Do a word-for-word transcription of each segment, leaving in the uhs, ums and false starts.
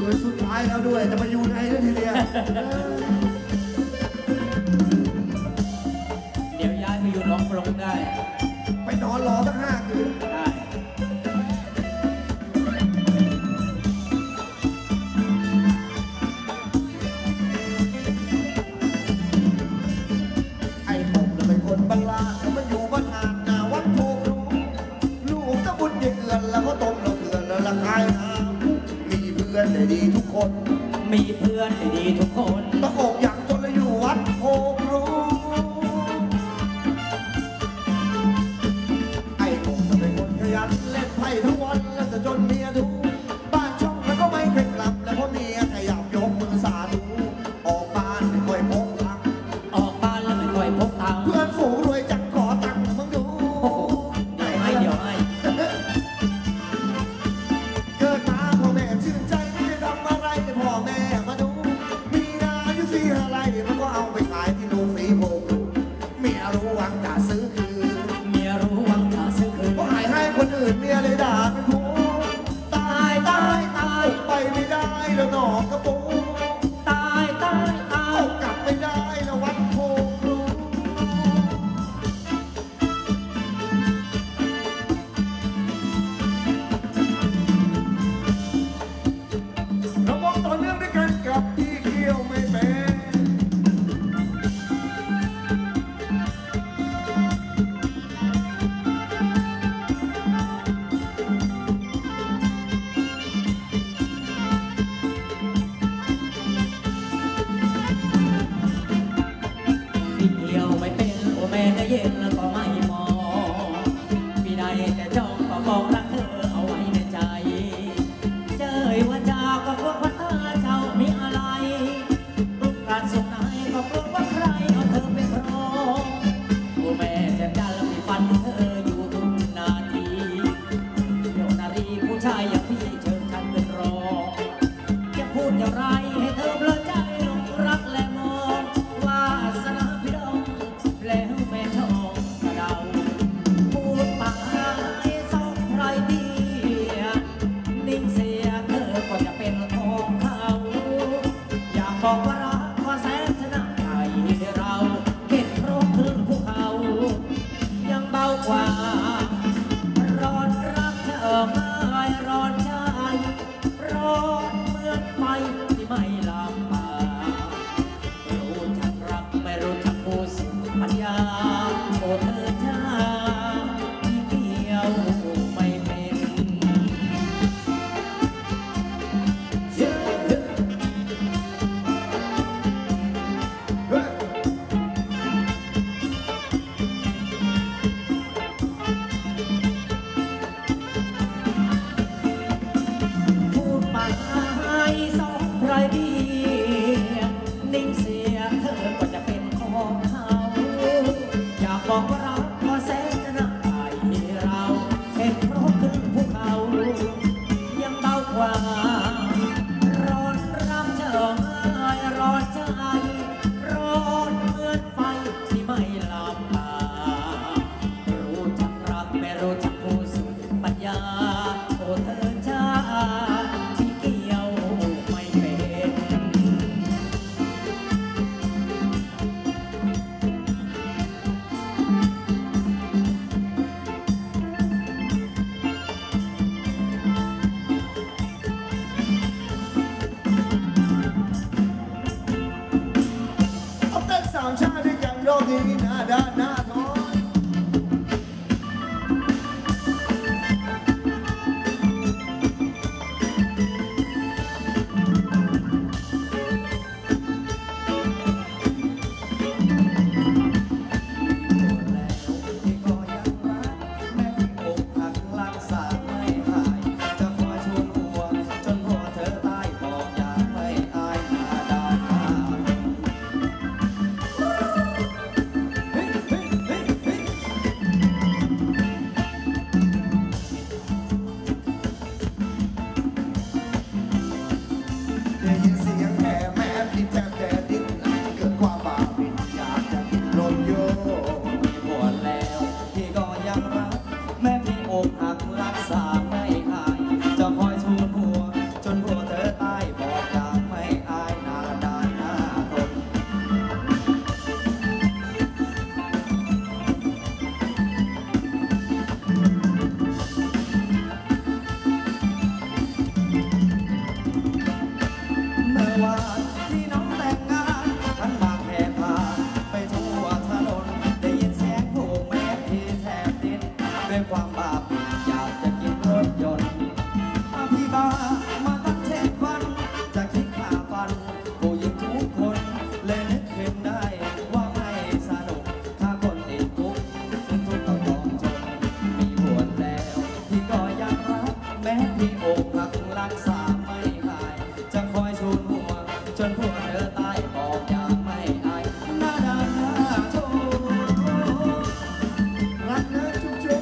คืนสุดท้ายแล้วด้วยจะมาอยู่ไหนแล้วทีเดียวเดี๋ยวย้ายไปอยู่หนองปลงได้ไปนอนรอตั้งห้าคืนได้ไอ้ผมจะเป็นคนบ้านลาดแล้วมันอยู่บ้านหาดนาวัดโพรู้ลูกตะบุญยิ่งเอือนแล้วก็ต้มเราเถื่อนแล้วละคายหามีเพื่อนได้ดีทุกคนมีเพื่อนได้ดีทุกคนต้องอกอย่างจนเราอยู่วัดโพรู้ไอ้ผมจะเป็นคนขยันเล่นไพ่ทั้งวันแล้วจะจนเมียดูบ้านช่องแล้วก็ไม่เคยกลับแล้วเพราะเมียขยับยกมือสาธุออกบ้านไม่ค่อยพกตังออกบ้านแล้วไม่ค่อยพกตังเพื่อนฝูงรวยจังขอตังมึงดูเดี๋ยวให้เดี๋ยวให้เกิดมาพ่อแม่ชื่นใจไม่ได้ทำอะไรให้พ่อแม่มาดูมีนาอยู่สี่อะไรมันก็เอาไปขายที่โรงสีโพลูเมียรู้หวังจะซื้อคืนเมียรู้หวังจะซื้อคืนก็หายให้คนอื่นเมียเลยด่าเป็นผู้ตายตายตายไปไม่ได้แล้วหนอกระปูตายตายตายกลับไม่ได้แล้ววัดโพลูเรามองต่อเนื่องด้วยกันกับที่เกี่ยวไม่เป็นพี่เที่ยวไม่เป็นโอแม่เนื้อเย็นแล้วก็ไม่มองพี่ได้แต่จ้องก็บอกรักเธอเอาไว้ในใจเจอว่าจากก็พวกว่าเธอเจ้ามีอะไรรูปการส่งไหนก็กลัวว่าใครเอาเธอไปครองโอแม่แจ่มจันทร์แล้วมีฟันเธออยู่ทุกนาทีเดี๋ยวนารีผู้ชายอย่างพี่เชิญฉันเป็นรองจะพูดอย่างไรให้เธอเปลือยใจลงรักและมองวาสนาพี่ดองแล้วแม่ทองกระเดาพูดไปสองใครดีนิ่งเสียเธอก็จะเป็นของเขาอยากบอกว่ารักว่าแสนชนะใจเราเก็บโรคคลื่นภูเขายังเบากว่าร้อนรักเธอไม่ร้อนใจร้อนเหมือนไฟที่ไม่ลามปารู้จักรักไม่รู้จักผู้สุขปัญญาโอ้เธอจ้าที่เดียวไม่เป็นพูดไปสองใครดีนิ่งเสียเธอก็จะเป็นของเขาอยากบอกว่ารักก็แสนจะน่าใจเราเห็นเพราะขึ้นภูเขายังเบากว่าร้อนรักเธอไม่ร้อนใจร้อนเหมือนไฟที่ไม่ลามปารู้จักรักไม่รู้จักผู้สุดปัญญาโอ้เธอจ้าที่เกี่ยวไม่เป็นเอาเต้นสามชาติด้วยกันโลกนี้หน้าด้านหน้าท้องที่อกหักรักษาไม่หายจะคอยชูนหัวจนผัวเธอตายบอกอย่างไม่อายหน้าด้านหน้าโชว์รักนะจุ๊บจุ๊บ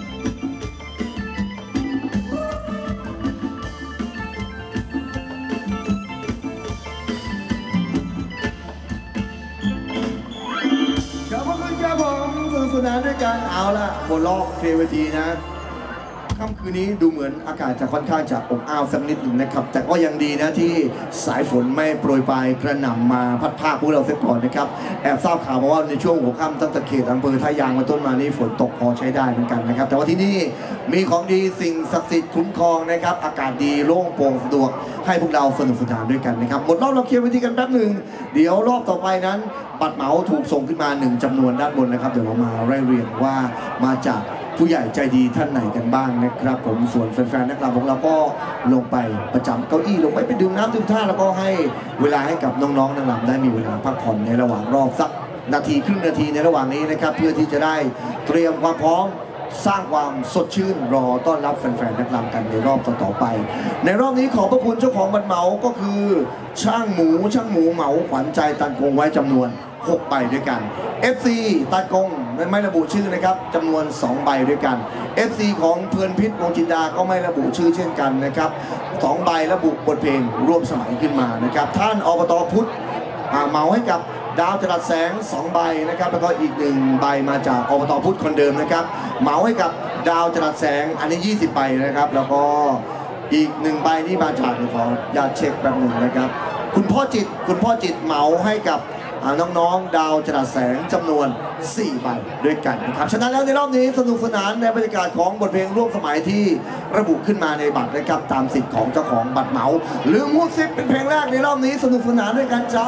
ขอบคุณครับผมสนุกสนานด้วยกันเอาละบนรอบเคลียร์เวทีนะค่ำคืนนี้ดูเหมือนอากาศจะค่อนข้างจะอบอ้าวสักนิดหนึ่งนะครับแต่ก็ยังดีนะที่สายฝนไม่โปรยปลายกระหน่ำมาพัดพาพวกเราเสียก่อนนะครับแอบทราบข่าวมาว่าในช่วงหัวค่ำตั้งแต่เขตอำเภอท่ายางมาต้นมานี่ฝนตกพอใช้ได้เหมือนกันนะครับแต่ว่าที่นี่มีของดีสิ่งศักดิ์สิทธิ์คุ้มครองนะครับอากาศดีโล่งโปร่งสะดวกให้พวกเราสนุกสนานด้วยกันนะครับหมดรอบเราเคลียร์เวทีกันแป๊บหนึ่งเดี๋ยวรอบต่อไปนั้นบัตรเหมาถูกส่งขึ้นมาหนึ่งจำนวนด้านบนนะครับเดี๋ยวเรามาไล่เรียงว่ามาจากผู้ใหญ่ใจดีท่านไหนกันบ้างนะครับผมส่วนแฟนๆนักรำของเราก็ลงไปประจำเก้าอี้ลงไปไปดื่มน้ำดื่มท่าแล้วก็ให้เวลาให้กับน้องๆนักรำได้มีเวลาพักผ่อนในระหว่างรอบสักนาทีครึ่งนาทีในระหว่างนี้นะครับเพื่อที่จะได้เตรียมความพร้อมสร้างความสดชื่นรอต้อนรับแฟนๆนักรำกันในรอบต่อๆไปในรอบนี้ขอบพระคุณเจ้าของบัตรเหมาก็คือช่างหมูช่างหมูเหมาขวัญใจตันคงไว้จำนวนหกใบด้วยกัน เอฟ ซี ตัดกงไม่ระบุชื่อนะครับจำนวนสองใบด้วยกัน เอฟ ซี ของเพลินพิษวงจินดาก็ไม่ระบุชื่อเช่นกันนะครับสองใบระบุบทเพลงร่วมสมัยขึ้นมานะครับท่านอบตพุทธเหมาให้กับดาวจรัสแสงสองใบนะครับแล้วก็อีกหนึ่งใบมาจากอบตพุทธคนเดิมนะครับเหมาให้กับดาวจรัสแสงอันนี้ยี่สิบใบนะครับแล้วก็อีกหนึ่งใบที่มาจากขอญาตเช็คแบบหนึ่งนะครับคุณพ่อจิตคุณพ่อจิตเหมาให้กับน้องๆดาวจรัสแสงจำนวนสี่ใบด้วยกันนะครับฉะนั้นแล้วในรอบนี้สนุกสนานในบรรยากาศของบทเพลงร่วมสมัยที่ระบุขึ้นมาในบัตรนะครับตามสิทธิ์ของเจ้าของบัตรเหมาหรือมูสิบเป็นเพลงแรกในรอบนี้สนุกสนานด้วยกันจ้า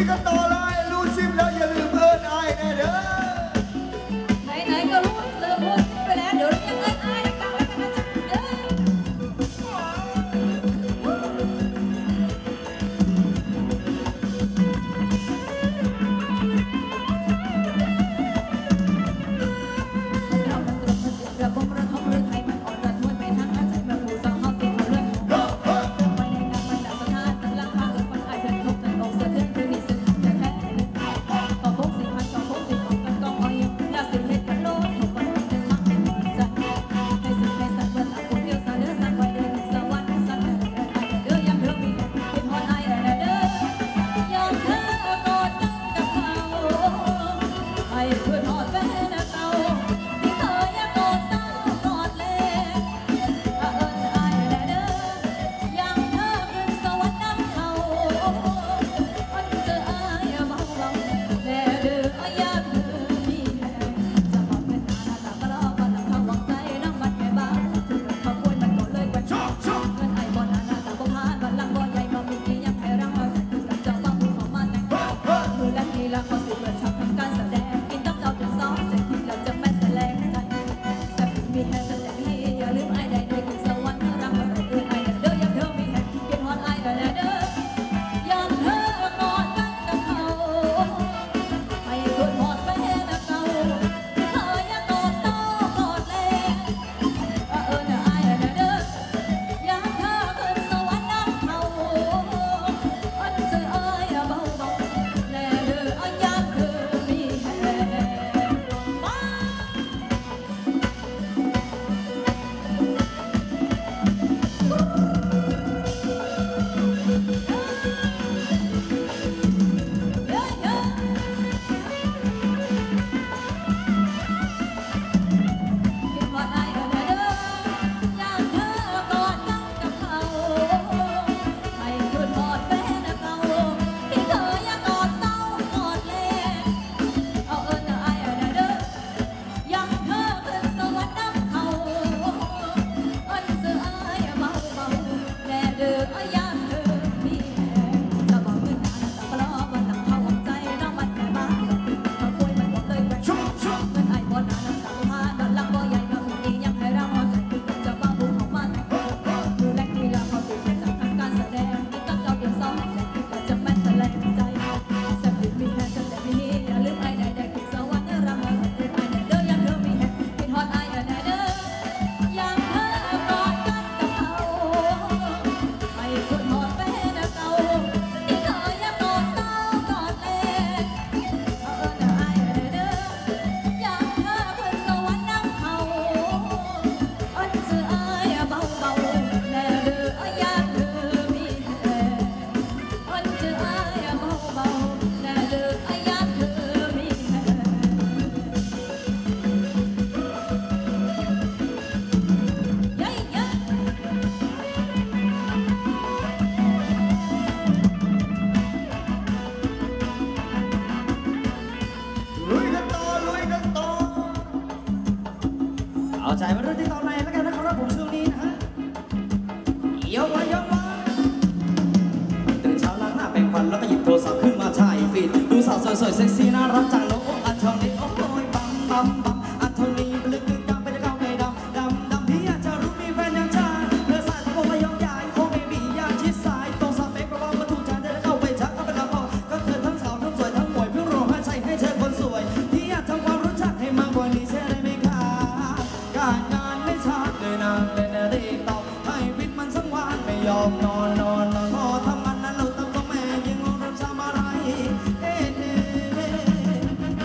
กันต่อเลยรู้ซิมแล้วอย่าลืมเอิญไอ้แน่เด้อไหนๆก็รู้ลืมพูดไปแล้วเดี๋ยวยังเอ้ยอ้ายกันแล้วกันนะจ๊ะเอ้ย เราดังตรงมันเรือบ่มระทมหรือไทยมันอ่อนระทวยไปทางอาศัยมาผู้สาวเฮาติดเอาเรื่องมันในงานมันดับสถานตั้งราคาเกินคนอายเพื่อนทุกข์กันอกเสือเทือนคือมีสึกจะแท้ต่อพงสิพันต่อพงสิของกันกองอ้อยยาสิเฮ็ดกันโลดถูกมันเป็นมักเป็นใจให้สึกให้สัตว์เวลาคนเดียวสาเดือสักไว้เดือสวรรค์สักเดือยังเธอมีเป็นพรอายเด้อยอมเธอกอดกันกับเขาให้เพื่อนหอดแฟนเก่าที่เคยยังกอดเศร้ากอดเล่เอิญอายเด้อยังเธอขึ้นสวรรค์น้ำเขาคนเจออายเบาเบาแน่เด้ออยากเธอมีแห่จะบอกเป็นนาหน้าตาก็รอก็หลังเขาหวังใจน้องมันแค่บ้าถึงเขาป่วยมันก็เลยกว่าชอบชอบเงินไอ้บ่หน้าหน้าตาบ่พานบ่หลังบ่ใหญ่บ่มีที่ยังให้รังเอาแต่คือกับเจ้าบ้าผู้ของมันแต่งมือและทีละเขาสิเปิดฉากทำการแสดงกินต้องเจ้าจนซ้อมใจที่เราจะไม่แสลงใจแต่มีแค่แต่มีอย่าลืมไอ้ใดได้ขึ้นสวรรค์รักมันเอื้อไอ้เด้อยังเธอมีแห่กินฮอดไอ้เด้อเด้อยอมเธอกอดกันกับเขาให้เพื่อนหอดแฟนเก่าที่เคยยังกอดเศร้ากอดเล่เอิญไอ้เด้ออยากเธอขึ้นสวรรค์น้ำเขาอันเจอไอ้เบาเบาแน่เด้ออยากเธอมีแห่ว้า เยอะเยอะคิดว่าไอ้เด้อเด้ออยากเธอกอดกันกับเขาให้คืนหอดแฟนเก่าที่เคยยังกอดเศร้ากอดเล่เอาเอิญไอ้เด้ออยากเธอขึ้นสวรรค์น้ำเขาอันเสือไอ้เบาเบาแน่เด้ออยากเธอมีแห่จะบอกเงินหนาตาปลอวันหลังเขาหวังใจน้องมันแค่บ้าเขาป่วยมันหมดเลยแหวนเงินไอ้บ่หนาน้ำตาพาดอนหลังบ่ใหญ่น้องมียังให้เราใจคือกับเจ้าบ้าผู้ของมันดูแลกีฬาเขาสิเป็นจากทำการแสดงที่ต้องเจ้าเดียวซ้อมใจคือกับจะไม่แสลงใจแซ่บลิ้นมีแค่แซ่บมีอย่าลืมไอ้ใดได้ขึ้นสวรรค์รำมันคือไอ้เด้อยังเธอมีแห่กินฮอดไอ้เด้อยังเธอกอดกันกับเขาให้คืนหอดแฟนเก่าที่เคยยังกอดเศร้ากอดเล่เอาเอิญไอ้เด้ออยากเธอขึ้นสวรรค์น้ำเขาอันเสือไอ้เบาเบาแน่เด้ออยากเธอมีแห่อันเสือไอ้เบาเบาแน่เด้ออยากเธอมีแห่เย้เย้ลุยกันต่อลุยกันต่อเอาใจมาด้วยที่ตอนไหนแล้วกันนะครับผมช่วงนี้นะฮะยกไว้ยกไว้ตื่นเช้าล้างหน้าแปรงฟันแล้วก็หยิบโทรศัพท์ขึ้นมาถ่ายฟีดดูสาวสวยๆเซ็กซี่น่ารักจังโลกอันชองนี้โอ้ยบัมบัมบัมอันเท่านี้ลึกลึกดำไปจะเข้าไม่ดำดำดำพี่อยากจะรู้มีแฟนยังจ้าเลือดสายตะโกนมายองใหญ่โคไม่มีอยากชิดสายตรงสเปคประมาณมาถูกใจได้แล้วเข้าไปชักเข้าไปแล้วพอก็เธอทั้งสาวทั้งสวยทั้งหมวยเพื่อรอให้ใช่ให้เธอคนสวยที่อยากทำความรู้จักให้มากกว่านี้ใช่ได้ไหมคะการงานไม่ชัดเลยนางเล่นอะไรต่อให้วิทย์มันสังวานไม่ยอมนอนนอนนอนพอทำงานนั้นเราต้องก็แม่ยังงงเราทำอะไรเอ๊ะเอ๊ะเอ๊ะ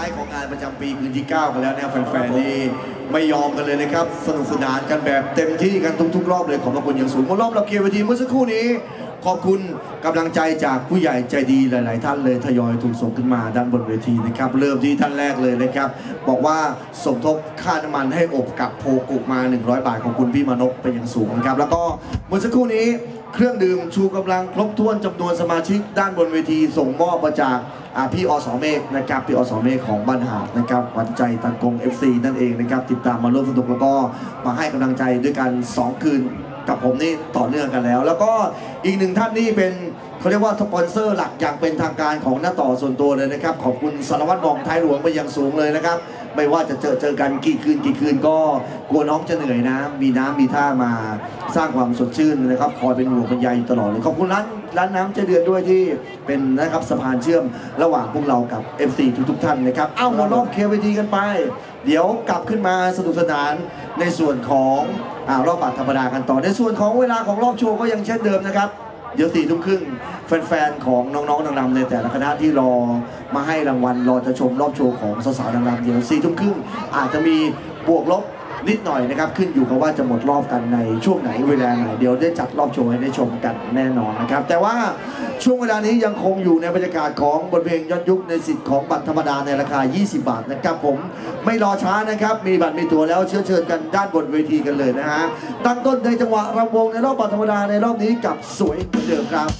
ายของงานประจำปีคืนที่เก้ากันแล้วเนี่ยแฟนๆนี่ไม่ยอมกันเลยนะครับสนุกสนานกันแบบเต็มที่กันทุกๆรอบเลยขอบพระคุณอย่างสูงบนรอบเราเกียร์เวทีเมื่อสักครู่นี้ขอบคุณกำลังใจจากผู้ใหญ่ใจดีหลายๆท่านเลยทยอยถูกส่งขึ้นมาด้านบนเวทีนะครับเริ่มที่ท่านแรกเลยนะครับบอกว่าสมทบค่าน้ำมันให้อบกับโพกุมาหนึ่งร้อยบาทของคุณพี่มานพเป็นอย่างสูงนะครับแล้วก็เมื่อสักครู่นี้เครื่องดื่มชูกำลังครบถ้วนจำนวนสมาชิกด้านบนเวทีส่งมอบมาจากพี่อสเมฆนะครับพี่อสเมฆของบ้านหาดนะครับขวัญใจตังกง เอฟ ซี นั่นเองนะครับติดตามมาร่วมสนุกแล้วก็มาให้กำลังใจด้วยกันสองคืนกับผมนี่ต่อเนื่องกันแล้วแล้วก็อีกหนึ่งท่านนี่เป็นเขาเรียกว่าสปอนเซอร์หลักอย่างเป็นทางการของหน้าต่อส่วนตัวเลยนะครับขอบคุณสารวัตรมองท้ายหลวงไปอย่างสูงเลยนะครับไม่ว่าจะเจอเจอกันกี่คืนกี่คืนก็กลัวน้องจะเหนื่อยนะมีน้ำมีท่ามาสร้างความสดชื่นนะครับคอยเป็นห่วงเป็นใยอยู่ตลอดเลยขอบคุณร้านร้านน้ำเจเดือนด้วยที่เป็นนะครับสะพานเชื่อมระหว่างพวกเรากับ เอฟ ซี ทุกๆท่านนะครับเอ้าหมดรอบเควีทีกันไปเดี๋ยวกลับขึ้นมาสนุกสนานในส่วนของอ่ารอบบัตรธรรมดากันต่อในส่วนของเวลาของรอบโชว์ก็ยังเช่นเดิมนะครับเดี๋ยวสี่ทุ่มครึ่งแฟนๆของน้องๆนางรำในแต่ละคณะที่รอมาให้รางวัลรอจะชมรอบโชว์ของสาวๆนางรำเดี๋ยวสี่ทุ่มครึ่งอาจจะมีบวกลบนิดหน่อยนะครับขึ้นอยู่กับว่าจะหมดรอบกันในช่วงไหนเวลาไหนเดี๋ยวได้จัดรอบโชว์ให้ได้ชมกันแน่นอนนะครับแต่ว่าช่วงเวลานี้ยังคงอยู่ในบรรยากาศของบทเพลงย้อนยุคในสิทธิ์ของบัตรธรรมดาในราคายี่สิบบาทนะครับผมไม่รอช้านะครับมีบัตรมีตั๋วแล้วเชื้อเชิญกันด้านบนเวทีกันเลยนะฮะตั้งต้นในจังหวะรำวงในรอบบัตรธรรมดาในรอบนี้กับสวยเหมือนเดิมครับ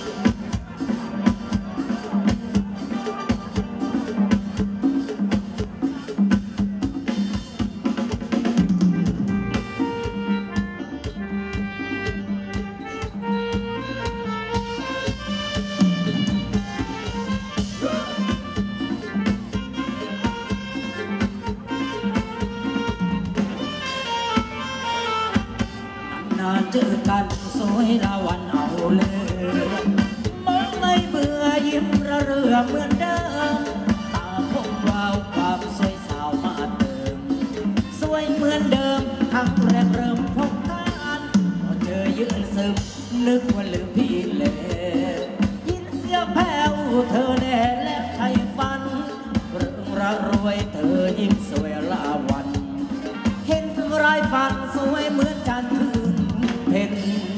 เจอกันสวยละวันเอาเลยมองไม่เบื่อยิ้มระเรือเหมือนเดิมตาคงวาวความสวยสาวมาเติมสวยเหมือนเดิมทั้งแรกเริ่มพบกันพอเจอยืนซึมนึกว่าลืมพี่เลยยินเสียงแผ่วเธอแน่และใครฝันเรื่องระรวยเธอยิ้มสวยละวันเห็นรายฝันสวยเหมือนจันทร์เห็น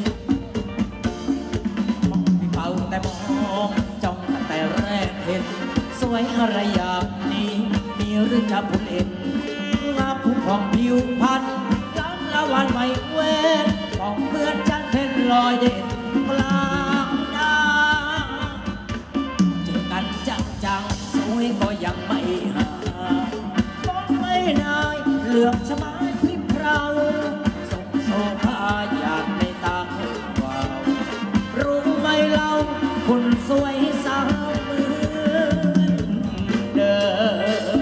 มองพี่เฝ้าแต่มองจ้องแต่แรกเห็นสวยอะไรอย่างนี้มีหรือจะพูดเห็นงามผู้ของผิวพรรณล้ำละวันไม่เว้นของเพื่อนจันทร์เพ็ญลอยเด่นกลางดาวเจอกันจังจังสวยก็ยังไม่หาก็ไม่ได้เหลือบชะไม้พริบเราโซภาหยาดในตาเห็นวาวรู้ไหมเล่าคุณสวยสาวเหมือนเดิม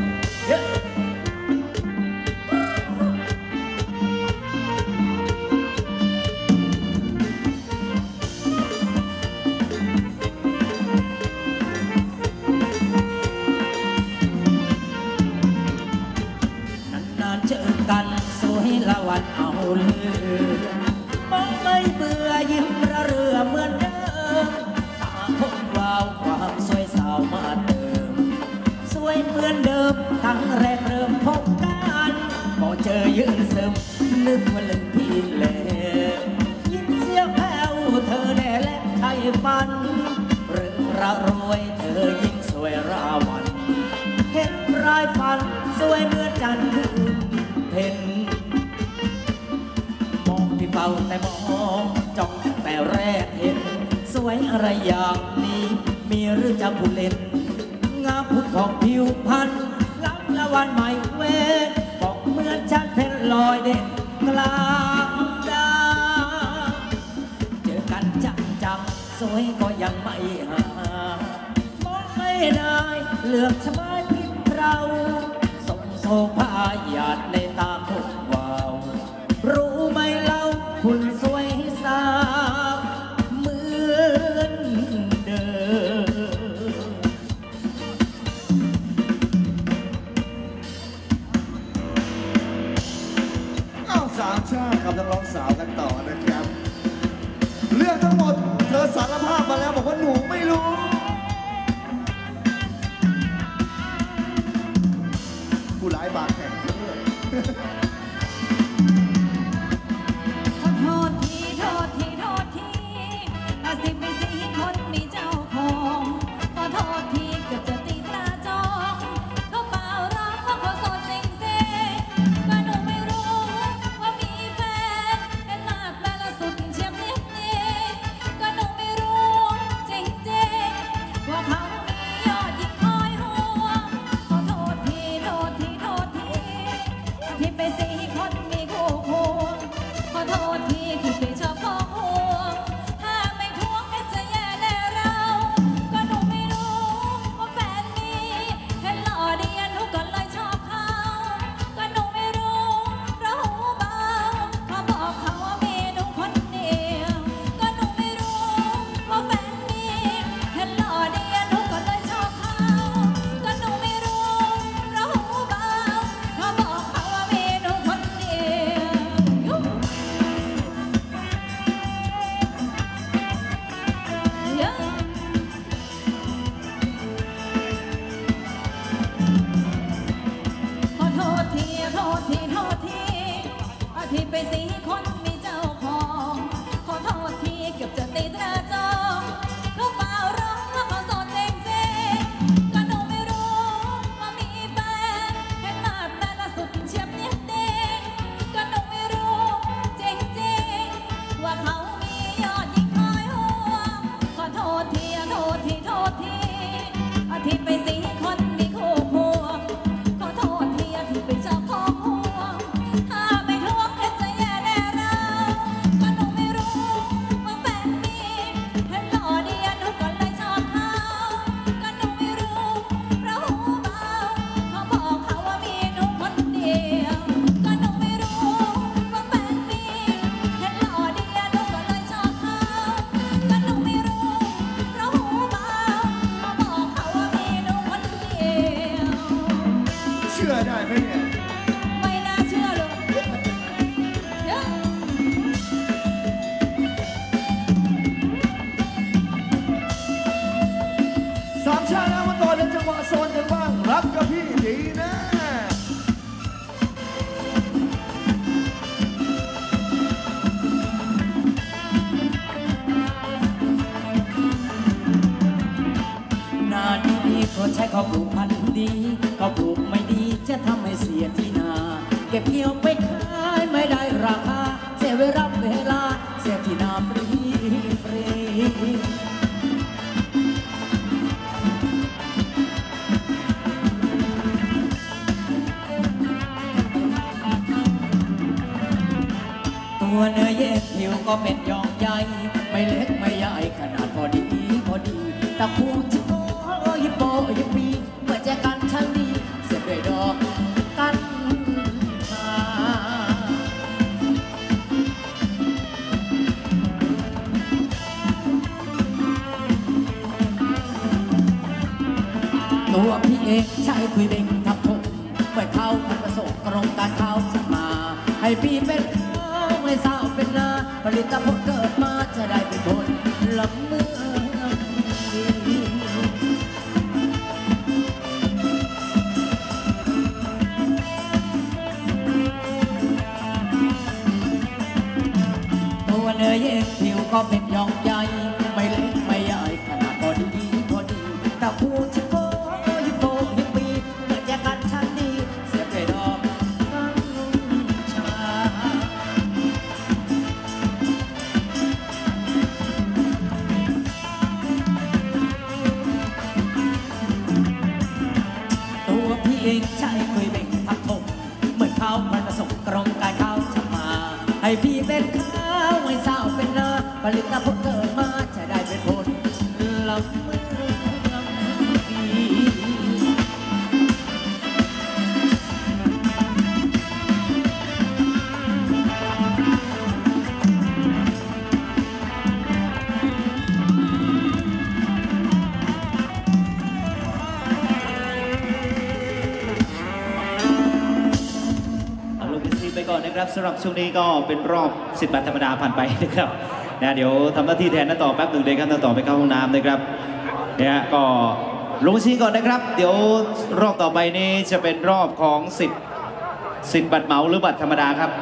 นานๆเจอกันสวยละวันเอาเลยมองไม่เบื่อยิ้มระเรือเหมือนเดิมตาคงวาวความสวยสาวมาเติมสวยเหมือนเดิมทั้งแรกเริ่มพบกันพอเจอยืนซึมนึกว่าลืมพี่เลยยินเสียงแผ่วเธอแน่และใครฝันเรื่องระรวยเธอยิ่งสวยราวันเห็นรายฝันสวยเหมือนจันทร์คืนเพ็ญมองพี่เฝ้าแต่มองจ้องแต่แรกเห็นสวยอะไรอย่างนี้มีหรือจะผู้เล่นงามผู้ของผิวพรรณล้ำละวันไม่เว้นบอกเหมือนจันทร์เพ็ญลอยเด่นกลางดาวเจอกันจังจังสวยก็ยังไม่หามองไม่ได้เหลือบชะไม้พริบเราโซภาหยาดในตาคงวาวรู้ไหมเล่าคุณสวยสาวเหมือนเดิมสามชาติกับนักร้องสาวกันต่อนะครับเรื่องทั้งหมดเธอสารภาพมาแล้วบอกว่าหนูไม่รู้ขอโทษทีโทษทีโทษทีอาสิบไปสีคนมีเจ้าของขอโทษทีเกือบจะตีตราจองเขาเปล่ารักเพราะเขาโสดจริงๆก็หนูไม่รู้ว่ามีแฟนเห็นหน้าแปลละสุดเฉียบนิดนี้ก็หนูไม่รู้จริงๆว่าเขามียอดยิ่งคอยห่วงขอโทษทีโทษทีโทษทีที่ไปสีคนมีคู่ควงขอโทษทีที่ไปชอบของห่วงถ้าไม่ทวงก็จะแย่แน่เราก็หนูไม่รู้ว่าแฟนมีเห็นหล่อดีหนูก็เลยชอบเขาก็หนูไม่รู้เพราะหูเบาเขาบอกเขาว่ามีหนูคนเดียวก็หนูไม่รู้ว่าแฟนมีเห็นหล่อดีหนูก็เลยชอบเขาก็หนูไม่รู้เพราะหูเบาเขาบอกเขาว่ามีหนูคนเดียว ขอโทษทีโทษทีโทษทีอาทิตย์ไปสีคนมีเจ้าของ ขอโทษทีเกือบจะตีตราจองเขาเปล่าร้องว่าเขาโสดจริงๆก็หนูไม่รู้ว่ามีแฟนเห็นหน้าแต่ละสุดเฉียบนิดเดียวก็หนูไม่รู้จริงๆว่าเขามียอดยิ่งคอยห่วงขอโทษทีโทษทีโทษทีอาทิตย์ไปสีคนมีคู่ควงขอโทษทีอาทิตย์ไปชอบของห่วงถ้าไม่ทวงก็จะแย่แน่เราก็หนูไม่รู้ว่าแฟนมีเห็นหล่อดีหนูก็เลยชอบเขาก็หนูไม่รู้เพราะหูเบาเขาบอกเขาว่ามีหนูคนเดียวก็หนูไม่รู้ว่าแฟนมีเห็นหล่อดีหนูก็เลยชอบเขาก็หนูไม่รู้เพราะหูเบาเขาบอกเขาว่ามีหนูคนเดียวเชื่อได้ไหมเนี่ยไม่น่าเชื่อเลยเยอะสามชาติแล้วมาต่อในจังหวะโซนกันบ้างรับกับพี่ดีนะนาดีๆก็ใช้ข้าวปลูกพันธุ์ดีข้าวปลูกไม่ดีจะทำให้เสียที่นา เก็บเกี่ยวไปขายไม่ได้ราคาเสียเวลาเวลาเสียที่นาปรีปรีตัวเนื้อเย็นผิวก็เป็นยองใหญ่ไม่เล็กไม่ใหญ่ขนาดพอดีพอดีตะคูจิโก้ยิปโปยิปปีเมื่อแจกันช่างดีเสียด้วยดอกกันชาตัวพี่เองใช้คุยเบ่งทับผมเมื่อเข้ามันประสบกรงการเข้าขึ้นมา ให้พี่เป็นข้าวให้สาวเป็นนาผลิตผลเกิดมาจะได้เป็นคนลำเมืองดีตัวเนื้อเย็นผิวก็เป็นยองใหญ่ไม่เล็กไม่ใหญ่ขนาดพอดีพอดีตะพูชิโก้ยิโปยิปปีเมื่อแจกันช่างดีเสียใจดอกกัญชา ตัวพี่เองใช้คุยเบ่งพักถมเมื่อเขามันประสบกรงการเข้าจะมา ให้พี่เป็นข้าวให้สาวเป็นนาผลิตผลเกิดมาจะได้เป็นผลลำเมืองดีเอาลงพิซีไปก่อนนะครับสำหรับช่วงนี้ก็เป็นรอบสิบแปดธรรมดาผ่านไปนะครับนะเดี๋ยวทำหน้าที่แทนน้าต่อแป๊บหนึ่งเลยครับน้าต่อไปเข้าห้องน้ำนะครับเนี่ยก็ลงพิซีก่อนนะครับ เดี๋ยวรอบต่อไปนี้จะเป็นรอบของสิบสิทธิ์บัตรเหมาหรือบัตรธรรมดาครับ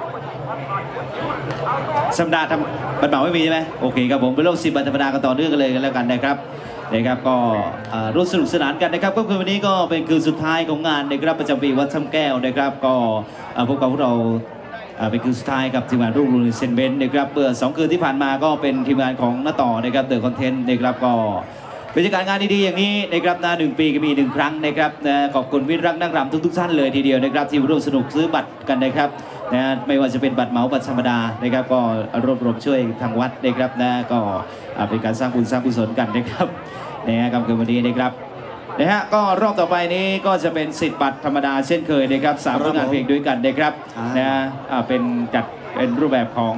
ธรรมดาทำบัตรเหมาไม่มีใช่ไหมโอเคครับผมไปเริ่มสิทธิ์บัตรธรรมดากันต่อเนื่องกันเลยกันแล้วกันนะครับนะครับก็ร่วมสนุกสนานกันนะครับก็คือวันนี้ก็เป็นคืนสุดท้ายของงานนะครับประจำปีวัดถ้ำแก้วนะครับก็พบกับพวกเราเป็นคืนสุดท้ายกับทีมงานรูปรูนเซนเบนนะครับเมื่อสองคืนที่ผ่านมาก็เป็นทีมงานของน้าต่อนะครับเดอะคอนเทนต์นะครับก็บรรยากาศงานดีๆอย่างนี้นะครับนะหนึ่งปีก็มีหนึ่งครั้งนะครับนะขอบคุณวิทย์รักนักรำทุกๆท่านเลยทีเดียวนะครับที่ร่วมสนุกซื้อบัตรกันนะครับนะไม่ว่าจะเป็นบัตรเหมาบัตรธรรมดานะครับก็รวบรวมช่วยทางวัดนะครับนะก็เป็นการสร้างบุญสร้างกุศลกันนะครับนะฮะกับคืนวันนี้นะครับนะฮะก็รอบต่อไปนี้ก็จะเป็นสิทธิ์บัตรธรรมดาเช่นเคยนะครับสามผลงานเพลงด้วยกันนะครับนะเป็นจัดเป็นรูปแบบของ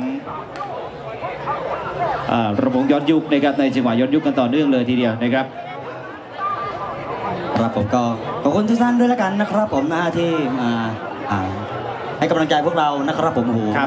ระบบย้อนยุคนะครับในจังหวะย้อนยุคกันต่อเนื่องเลยทีเดียวนะครับครับผมก็ขอบคุณทุกท่านด้วยแล้วกันนะครับผมนะที่มาให้กำลังใจพวกเรานะครับผมโอ้โห